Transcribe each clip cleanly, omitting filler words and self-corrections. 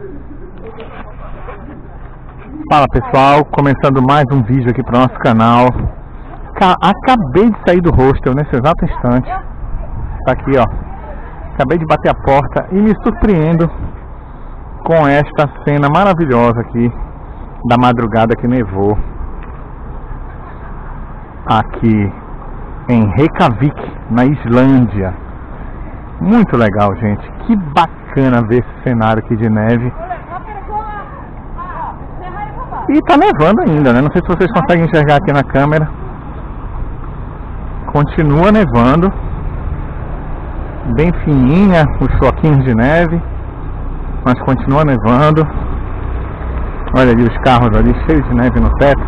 Fala pessoal, começando mais um vídeo aqui para o nosso canal. Acabei de sair do hostel nesse exato instante. Tá aqui, ó. Acabei de bater a porta e me surpreendo com esta cena maravilhosa aqui da madrugada que nevou aqui em Reykjavik, na Islândia. Muito legal, gente. Que bacana ver esse cenário aqui de neve. E tá nevando ainda, né? Não sei se vocês conseguem enxergar aqui na câmera. Continua nevando. Bem fininha os floquinhos de neve, mas continua nevando. Olha ali os carros ali cheios de neve no teto.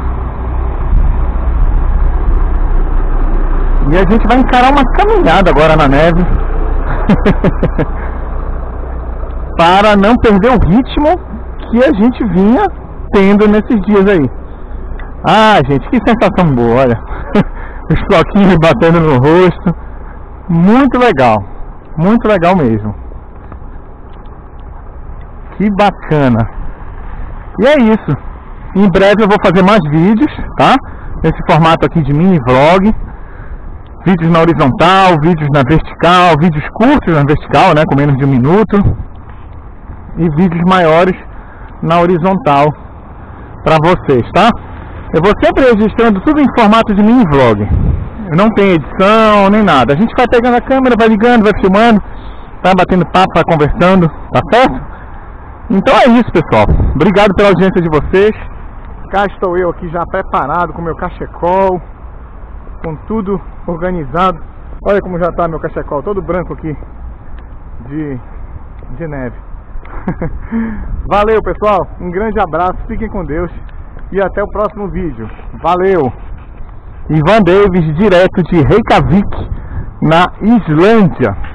E a gente vai encarar uma caminhada agora na neve para não perder o ritmo que a gente vinha tendo nesses dias aí. Ah, gente, que sensação boa, olha. Os floquinhos batendo no rosto. Muito legal mesmo. Que bacana. E é isso. Em breve eu vou fazer mais vídeos, tá? Nesse formato aqui de mini vlog. Vídeos na horizontal, vídeos na vertical, vídeos curtos na vertical, né, com menos de 1 minuto, e vídeos maiores na horizontal para vocês, tá? Eu vou sempre registrando tudo em formato de mini vlog. Eu não tenho edição nem nada. A gente vai pegando a câmera, vai ligando, vai filmando, vai batendo papo, vai conversando, tá certo? Então é isso, pessoal. Obrigado pela audiência de vocês. Cá estou eu aqui já preparado com meu cachecol, com tudo organizado. Olha como já está meu cachecol, todo branco aqui de neve. Valeu, pessoal, um grande abraço, fiquem com Deus e até o próximo vídeo. Valeu! Ivan Davis, direto de Reykjavik, na Islândia.